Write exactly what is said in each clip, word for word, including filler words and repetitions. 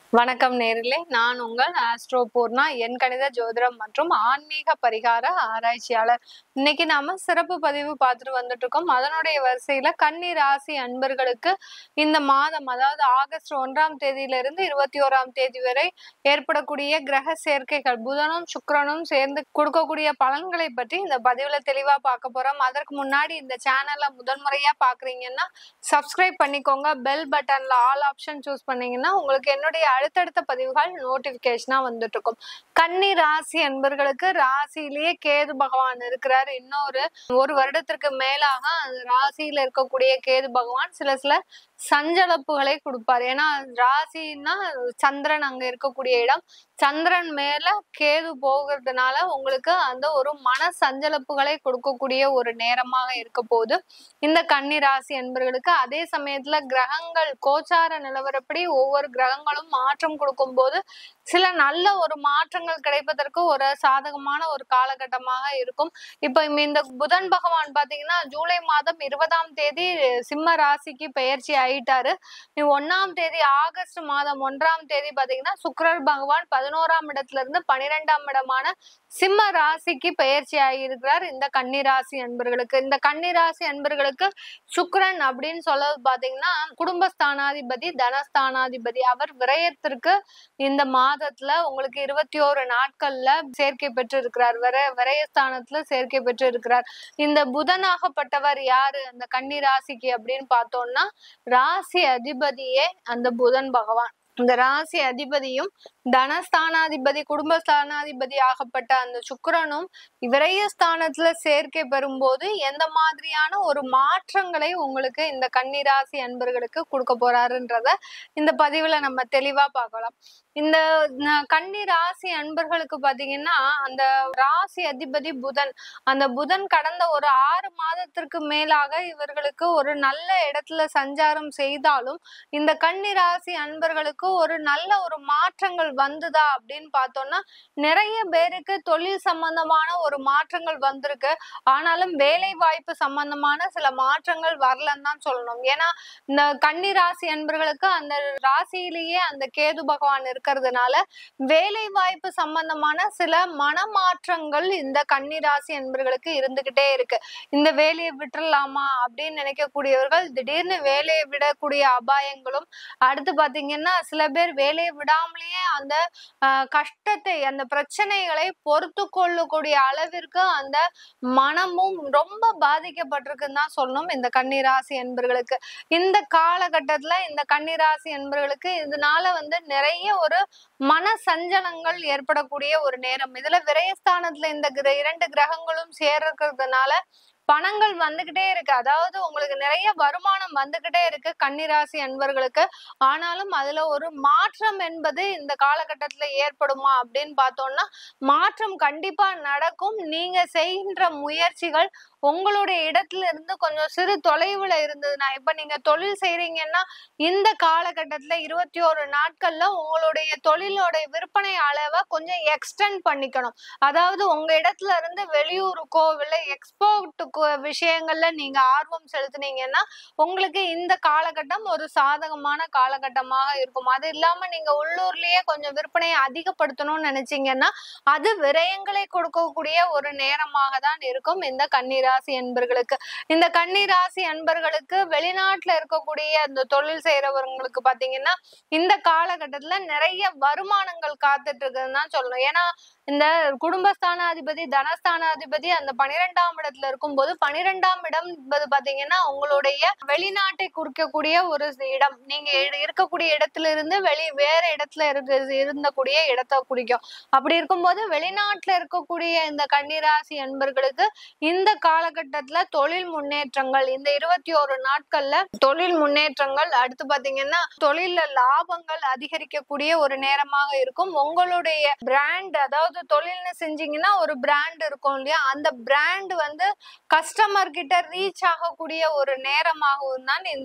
வணக்கம் நேரிலே, நான் உங்கள் ஆஸ்ட்ரோ பூர்ணா, எண் கணித ஜோதிடம் மற்றும் ஆன்மீக பரிகார ஆராய்ச்சியாளர். இன்னைக்கு நாம சிறப்பு பதிவு பார்த்துட்டு வந்துட்டு இருக்கோம். அதனுடைய வரிசையில கன்னி ராசி அன்பர்களுக்கு இந்த மாதம், அதாவது ஆகஸ்ட் ஒன்றாம் தேதியிலிருந்து இருபத்தி ஓராம் தேதி வரை ஏற்படக்கூடிய கிரக சேர்க்கைகள், புதனும் சுக்கிரனும் சேர்ந்து கொடுக்கக்கூடிய பலன்களை பற்றி இந்த பதிவுல தெளிவா பார்க்க போறோம். அதற்கு முன்னாடி இந்த சேனல்ல முதன்முறையா பாக்குறீங்கன்னா சப்ஸ்கிரைப் பண்ணிக்கோங்க. பெல் பட்டன்ல ஆல் ஆப்ஷன் சூஸ் பண்ணீங்கன்னா உங்களுக்கு என்னுடைய அடுத்தடுத்த பதிவுகள் நோட்டிபிகேஷனா வந்துட்டு இருக்கும். கன்னி ராசி அன்பர்களுக்கு ராசியிலேயே கேது பகவான் இருக்கிறார். இன்னொரு ஒரு வருடத்திற்கு மேலாக அந்த ராசியில இருக்கக்கூடிய கேது பகவான் சில சில சஞ்சலப்புகளை கொடுப்பார். ஏன்னா ராசின்னா சந்திரன் அங்க இருக்கக்கூடிய இடம், சந்திரன் மேல கேது போகிறதுனால உங்களுக்கு அந்த ஒரு மன சஞ்சலப்புகளை கொடுக்கக்கூடிய ஒரு நேரமாக இருக்க போது இந்த கன்னி ராசி என்பர்களுக்கு. அதே சமயத்துல கிரகங்கள் கோச்சார நிலவரப்படி ஒவ்வொரு கிரகங்களும் மாற்றம் கொடுக்கும் போது சில நல்ல ஒரு மாற்றங்கள் கிடைப்பதற்கு ஒரு சாதகமான ஒரு காலகட்டமாக இருக்கும். இப்ப இந்த புதன் பகவான் பாத்தீங்கன்னா ஜூலை மாதம் இருபதாம் தேதி சிம்ம ராசிக்கு பெயர்ச்சி ஆயிட்டாரு. ஒன்னாம் தேதி ஆகஸ்ட் மாதம் ஒன்றாம் தேதி பாத்தீங்கன்னா சுக்கிரர் பகவான் பதினோராம் இடத்துல இருந்து பனிரெண்டாம் இடமான சிம்ம ராசிக்கு பெயர்ச்சி ஆகியிருக்கிறார் இந்த கன்னி ராசி அன்பர்களுக்கு. இந்த கன்னி ராசி அன்பர்களுக்கு சுக்கிரன் அப்படின்னு சொல்றது பாத்தீங்கன்னா குடும்பஸ்தானாதிபதி, தனஸ்தானாதிபதி. அவர் விரயத்திற்கு இந்த மாதத்துல உங்களுக்கு இருபத்தி ஓரு நாட்கள்ல சேர்க்கை பெற்று இருக்கிறார். விர விரயஸ்தானத்துல சேர்க்கை பெற்று இருக்கிறார். இந்த புதனாகப்பட்டவர் யாரு அந்த கன்னி ராசிக்கு அப்படின்னு பார்த்தோம்னா ராசி அதிபதியே அந்த புதன் பகவான். இந்த ராசி அதிபதியும் தனஸ்தானாதிபதி, குடும்பஸ்தானாதிபதி ஆகப்பட்ட அந்த சுக்கிரனும் விரயஸ்தானத்துல சேர்க்கை பெறும்போது எந்த மாதிரியான ஒரு மாற்றங்களை உங்களுக்கு இந்த கன்னி ராசி அன்பர்களுக்கு கொடுக்க போறாருன்றத இந்த பதிவுல நம்ம தெளிவா பார்க்கலாம். இந்த கன்னி ராசி அன்பர்களுக்கு பாத்தீங்கன்னா அந்த ராசி அதிபதி புதன், அந்த புதன் கடந்த ஒரு ஆறு மாதத்திற்கு மேலாக இவர்களுக்கு ஒரு நல்ல இடத்துல சஞ்சாரம் செய்தாலும் இந்த கன்னி ராசி அன்பர்களுக்கு ஒரு நல்ல ஒரு மாற்றங்கள் வந்துதா அப்படின்னு பார்த்தோம்னா நிறைய பேருக்கு தொழில் சம்பந்தமான ஒரு மாற்றங்கள் வந்திருக்கு. ஆனாலும் வேலை வாய்ப்பு சம்பந்தமான சில மாற்றங்கள் வரலன்னு தான் சொல்லணும். ஏன்னா இந்த கன்னி ராசி அன்பர்களுக்கு அந்த ராசியிலேயே அந்த கேது பகவான் இருக்கிறதுனால வேலை வாய்ப்பு சம்பந்தமான சில மனமாற்றங்கள் இந்த கன்னி ராசி அன்பர்களுக்கு இருந்துகிட்டே இருக்கு. இந்த வேலையை விட்டுறலாமா அப்படின்னு நினைக்கக்கூடியவர்கள் திடீர்னு வேலையை விடக்கூடிய அபாயங்களும், அடுத்து பாத்தீங்கன்னா சில பேர் வேலையை விடாமலேயே அந்த ஆஹ் கஷ்டத்தை, அந்த பிரச்சனைகளை பொறுத்து கொள்ளக்கூடிய அளவிற்கு அந்த மனமும் ரொம்ப பாதிக்கப்பட்டிருக்குன்னு தான் சொல்லணும் இந்த கன்னி ராசி அன்பர்களுக்கு. இந்த காலகட்டத்துல இந்த கன்னி ராசி அன்பர்களுக்கு இதனால வந்து நிறைய ஒரு மன சஞ்சலங்கள் ஏற்படக்கூடிய ஒரு நேரம். இதுல விரயஸ்தானத்துல இந்த இரண்டு கிரகங்களும் சேர்றதுனால பணங்கள் வந்துகிட்டே இருக்கு. அதாவது உங்களுக்கு நிறைய வருமானம் வந்துகிட்டே இருக்கு கன்னி ராசி அன்பர்களுக்கு. ஆனாலும் அதுல ஒரு மாற்றம் என்பது இந்த காலகட்டத்துல ஏற்படுமா அப்படின்னு பார்த்தோம்னா மாற்றம் கண்டிப்பா நடக்கும். நீங்க செய்கின்ற முயற்சிகள் உங்களுடைய இடத்துல இருந்து கொஞ்சம் சிறு தொலைவுல இருந்ததுன்னா, இப்ப நீங்க தொழில் செய்றீங்கன்னா இந்த காலகட்டத்துல இருபத்தி ஓரு நாட்கள்ல உங்களுடைய தொழிலோட விற்பனை அளவை கொஞ்சம் எக்ஸ்டெண்ட் பண்ணிக்கணும். அதாவது உங்க இடத்துல இருந்து வெளியூருக்கோ இல்லை எக்ஸ்போர்ட் விஷயங்கள்ல நீங்க ஆர்வம் செலுத்தினீங்கன்னா உங்களுக்கு இந்த காலகட்டம் ஒரு சாதகமான காலகட்டமாக இருக்கும். அது இல்லாம நீங்க உள்ளூர்லயே கொஞ்சம் விற்பனையை அதிகப்படுத்தணும்னு நினைச்சீங்கன்னா அது விரயங்களை கொடுக்கக்கூடிய ஒரு நேரமாக தான் இருக்கும் இந்த கன்னி ராசி அன்பர்களுக்கு. இந்த கன்னி ராசி அன்பர்களுக்கு வெளிநாட்டுல இருக்கக்கூடிய அந்த தொழில் செய்யறவங்களுக்கு பாத்தீங்கன்னா இந்த காலகட்டத்துல நிறைய வருமானங்கள் காத்துட்டு இருக்குதுன்னு தான் சொல்லணும். ஏன்னா இந்த குடும்பஸ்தானாதிபதி, தனஸ்தானாதிபதி அந்த பனிரெண்டாம் இடத்துல இருக்கும்போது பனிரெண்டாம் இடம் என்பது பாத்தீங்கன்னா உங்களுடைய வெளிநாட்டை குறிக்கக்கூடிய ஒரு இடம். நீங்க இருக்கக்கூடிய இடத்துல இருந்து வெளி வேற இடத்துல இருக்கு இருந்தக்கூடிய இடத்தை குறிக்கும். அப்படி இருக்கும்போது வெளிநாட்டுல இருக்கக்கூடிய இந்த கன்னிராசி அன்பர்களுக்கு இந்த காலகட்டத்துல தொழில் முன்னேற்றங்கள், இந்த இருபத்தி ஓரு நாட்கள்ல தொழில் முன்னேற்றங்கள், அடுத்து பாத்தீங்கன்னா தொழில லாபங்கள் அதிகரிக்கக்கூடிய ஒரு நேரமாக இருக்கும். உங்களுடைய பிராண்ட், அதாவது தொழில்னு செஞ்சீங்கன்னா ஒரு பிராண்ட் இருக்கும் இல்லையா, அந்த பிராண்ட் வந்து கஸ்டமர் கிட்ட ரீச் ஆகக்கூடிய ஒரு நேரமாகவும் தான் இந்த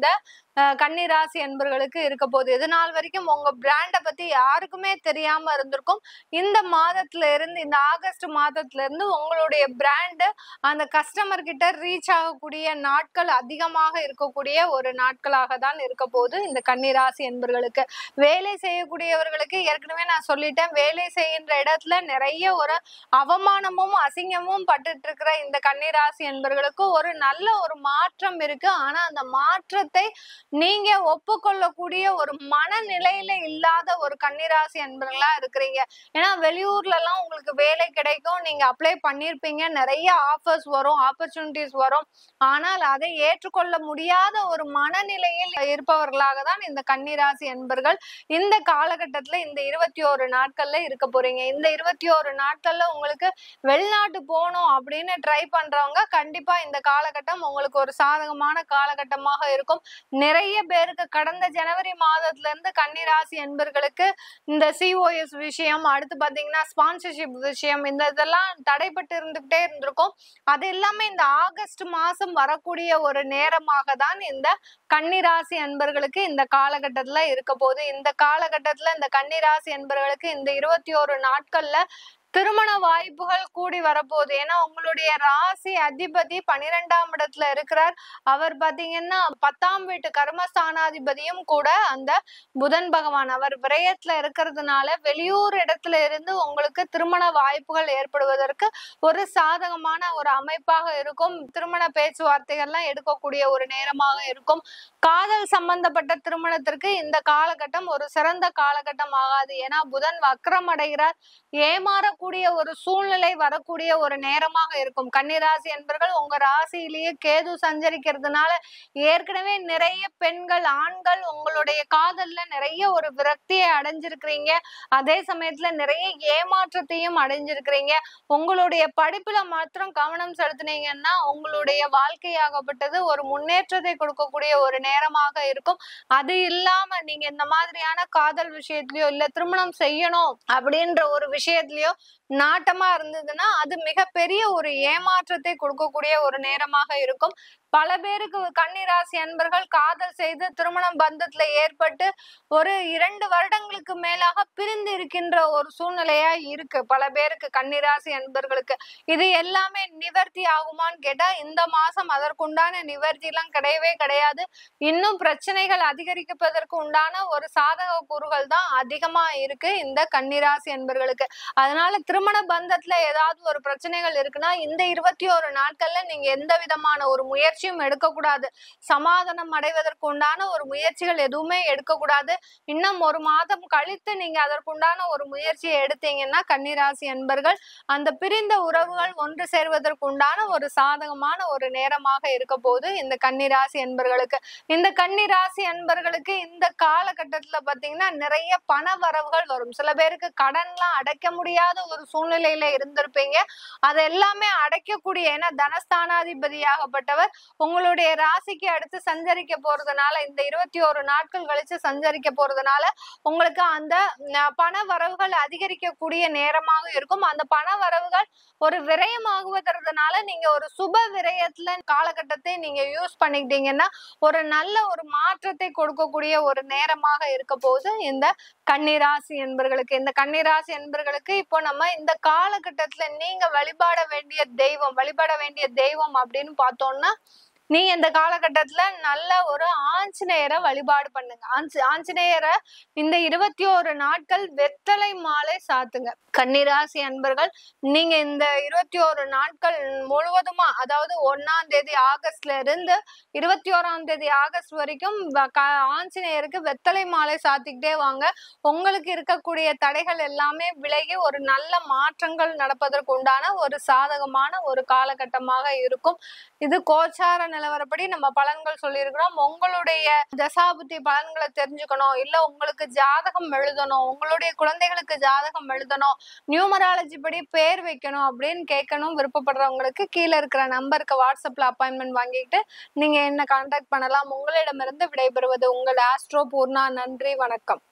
கன்னிராசி அன்பர்களுக்கு இருக்க போகுது. இது நாள் வரைக்கும் உங்க பிராண்ட பத்தி யாருக்குமே தெரியாம இருந்திருக்கும். இந்த மாதத்துல இருந்து இந்த ஆகஸ்ட் மாதத்துல இருந்து உங்களுடைய பிராண்ட் அந்த கஸ்டமர் கிட்ட ரீச் ஆகக்கூடிய நாட்கள் அதிகமாக இருக்கக்கூடிய ஒரு நாட்களாக தான் இருக்க போகுது இந்த கன்னிராசி அன்பர்களுக்கு. வேலை செய்யக்கூடியவர்களுக்கு ஏற்கனவே நான் சொல்லிட்டேன், வேலை செய்கின்ற இடத்துல நிறைய ஒரு அவமானமும் அசிங்கமும் பட்டுட்டு இருக்கிற இந்த கன்னிராசி அன்பர்களுக்கு ஒரு நல்ல ஒரு மாற்றம் இருக்கு. ஆனா அந்த மாற்றத்தை நீங்க ஒப்புக்கொள்ளக்கூடிய ஒரு மனநிலையில இல்லாத ஒரு கன்னிராசி அன்பர்களா இருக்கிறீங்க. ஏன்னா வெளியூர்ல எல்லாம் உங்களுக்கு வேலை கிடைக்கும், நீங்க அப்ளை பண்ணிருப்பீங்க, நிறைய ஆஃபர்ஸ் வரும், ஆப்பர்ச்சுனிட்டிஸ் வரும். ஆனால் அதை ஏற்றுக்கொள்ள முடியாத ஒரு மனநிலையில் இருப்பவர்களாக தான் இந்த கன்னிராசி அன்பர்கள் இந்த காலகட்டத்துல இந்த இருபத்தி ஒரு நாட்கள்ல இருக்க போறீங்க. இந்த இருபத்தி ஒரு நாட்கள்ல உங்களுக்கு வெளிநாட்டு போகணும் அப்படின்னு ட்ரை பண்றவங்க கண்டிப்பா இந்த காலகட்டம் உங்களுக்கு ஒரு சாதகமான காலகட்டமாக இருக்கும். நிறைய பேருக்கு கடந்த ஜனவரி மாதத்துல இருந்து கன்னிராசி அன்பர்களுக்கு இந்த சிஓஎஸ் விஷயம், அடுத்து பாத்தீங்கன்னா ஸ்பான்சர்ஷிப் விஷயம், இந்த இதெல்லாம் தடைப்பட்டு இருந்துகிட்டே இருந்திருக்கும். அது எல்லாமே இந்த ஆகஸ்ட் மாசம் வரக்கூடிய ஒரு நேரமாக தான் இந்த கன்னிராசி அன்பர்களுக்கு இந்த காலகட்டத்துல இருக்க போகுது. இந்த காலகட்டத்துல இந்த கன்னிராசி அன்பர்களுக்கு இந்த இருபத்தி ஒரு நாட்கள்ல திருமண வாய்ப்புகள் கூடி வரப்போகுது. ஏன்னா உங்களுடைய ராசி அதிபதி பனிரெண்டாம் இடத்துல இருக்கிறார். அவர் பாத்தீங்கன்னா பத்தாம் வீட்டு கர்மஸ்தானாதிபதியும் கூட அந்த புதன் பகவான். அவர் விரயத்துல இருக்கிறதுனால வெளியூர் இடத்துல இருந்து உங்களுக்கு திருமண வாய்ப்புகள் ஏற்படுவதற்கு ஒரு சாதகமான ஒரு அமைப்பாக இருக்கும். திருமண பேச்சுவார்த்தைகள்லாம் எடுக்கக்கூடிய ஒரு நேரமாக இருக்கும். காதல் சம்பந்தப்பட்ட திருமணத்திற்கு இந்த காலகட்டம் ஒரு சிறந்த காலகட்டம் ஆகாது. ஏன்னா புதன் வக்ரம் அடைகிறார், ஏமாற கூடிய ஒரு சூழ்நிலை வரக்கூடிய ஒரு நேரமாக இருக்கும். கன்னிராசி என்பர்கள் உங்க ராசியிலேயே கேது சஞ்சரிக்கிறதுனால ஏற்கனவே நிறைய பெண்கள் ஆண்கள் உங்களுடைய காதல்ல நிறைய ஒரு விரக்தியை அடைஞ்சிருக்கிறீங்க. அதே சமயத்துல நிறைய ஏமாற்றத்தையும் அடைஞ்சிருக்கிறீங்க. உங்களுடைய படிப்புல மாத்திரம் கவனம் செலுத்தினீங்கன்னா உங்களுடைய வாழ்க்கையாகப்பட்டது ஒரு முன்னேற்றத்தை கொடுக்கக்கூடிய ஒரு நேரமாக இருக்கும். அது இல்லாம நீங்க இந்த மாதிரியான காதல் விஷயத்திலயோ இல்ல திருமணம் செய்யணும் அப்படின்ற ஒரு விஷயத்திலயோ நாட்டமா இருந்ததுன்னா அது மிகப்பெரிய ஒரு ஏமாற்றத்தை கொடுக்கக்கூடிய ஒரு நேரமாக இருக்கும். பல பேருக்கு கன்னிராசி அன்பர்கள் காதல் செய்து திருமணம் பந்தத்துல ஏற்பட்டு ஒரு இரண்டு வருடங்களுக்கு மேலாக பிரிந்து இருக்கின்ற ஒரு சூழ்நிலையா இருக்கு பல பேருக்கு கன்னிராசி அன்பர்களுக்கு. இது எல்லாமே நிவர்த்தி ஆகுமான்னு கேட்டா இந்த மாசம் அதற்குண்டான நிவர்த்தி எல்லாம் கிடையவே கிடையாது. இன்னும் பிரச்சனைகள் அதிகரிப்பதற்கு உண்டான ஒரு சாதக கூறுகள் தான் அதிகமா இருக்கு இந்த கன்னிராசி அன்பர்களுக்கு. அதனால திருமண பந்தத்துல ஏதாவது ஒரு பிரச்சனைகள் இருக்குன்னா இந்த இருபத்தி ஒரு நாட்கள்ல நீங்க எந்த விதமான ஒரு முயற்சி எடுக்கக்கூடாது. சமாதானம் அடைவதற்கு உண்டான ஒரு முயற்சிகள் எதுவுமே எடுக்கக்கூடாது. இன்னும் ஒரு மாதம் கழித்து நீங்க அதற்குண்டான ஒரு முயற்சியை எடுத்தீங்கன்னா கன்னிராசி அன்பர்கள் அந்த பிரிந்த உறவுகள் ஒன்று சேர்வதற்கு உண்டான ஒரு சாதகமான ஒரு நேரமாக இருக்க போது இந்த கன்னிராசி அன்பர்களுக்கு. இந்த கன்னிராசி அன்பர்களுக்கு இந்த காலகட்டத்துல பாத்தீங்கன்னா நிறைய பண வரவுகள் வரும். சில பேருக்கு கடன்லாம் அடைக்க முடியாத ஒரு சூழ்நிலையில இருந்திருப்பீங்க. அது எல்லாமே அடைக்கக்கூடிய, ஏன்னா தனஸ்தானாதிபதியாகப்பட்டவர் உங்களுடைய ராசிக்கு அடுத்து சஞ்சரிக்க போறதுனால இந்த இருபத்தி ஒரு நாட்கள் கழிச்சு சஞ்சரிக்க போறதுனால உங்களுக்கு அந்த பண வரவுகள் அதிகரிக்கக்கூடிய நேரமாக இருக்கும். அந்த பண வரவுகள் ஒரு விரயமாகுவதனால நீங்க ஒரு சுப விரயத்துல காலகட்டத்தை நீங்க யூஸ் பண்ணிக்கிட்டீங்கன்னா ஒரு நல்ல ஒரு மாற்றத்தை கொடுக்கக்கூடிய ஒரு நேரமாக இருக்க போது இந்த கன்னிராசி என்பர்களுக்கு. இந்த கன்னிராசி என்பர்களுக்கு இப்போ நம்ம இந்த காலகட்டத்துல நீங்க வழிபாட வேண்டிய தெய்வம் வழிபட வேண்டிய தெய்வம் அப்படின்னு பார்த்தோம்னா நீ இந்த காலகட்டத்துல நல்ல ஒரு ஆஞ்சநேயரை வழிபாடு பண்ணுங்க. ஆஞ்ச ஆஞ்சநேயரை இந்த இருபத்தி ஒரு நாட்கள் வெத்தலை மாலை சாத்துங்க. கன்னிராசி அன்பர்கள் நீங்க இந்த இருபத்தி ஒரு நாட்கள் முழுவதுமா, அதாவது ஒன்னாம் தேதி ஆகஸ்ட்ல இருந்து இருபத்தி ஓராம் தேதி ஆகஸ்ட் வரைக்கும் ஆஞ்சநேயருக்கு வெத்தலை மாலை சாத்திக்கிட்டே வாங்க. உங்களுக்கு இருக்கக்கூடிய தடைகள் எல்லாமே விலகி ஒரு நல்ல மாற்றங்கள் நடப்பதற்கு உண்டான ஒரு சாதகமான ஒரு காலகட்டமாக இருக்கும். இது கோச்சார நிலவரப்படி நம்ம பலன்கள் சொல்லியிருக்கிறோம். உங்களுடைய தசாபுத்தி பலன்களை தெரிஞ்சுக்கணும், இல்ல உங்களுக்கு ஜாதகம் எழுதணும், உங்களுடைய குழந்தைகளுக்கு ஜாதகம் எழுதணும், நியூமராலஜி படி பேர் வைக்கணும் அப்படின்னு கேட்கணும் விருப்பப்படுறவங்களுக்கு கீழே இருக்கிற நம்பருக்கு வாட்ஸ்அப்ல அப்பாயின்மெண்ட் வாங்கிட்டு நீங்க என்ன கான்டாக்ட் பண்ணலாம். உங்களிடமிருந்து விடைபெறுவது உங்கள் ஆஸ்ட்ரோ பூர்ணா. நன்றி, வணக்கம்.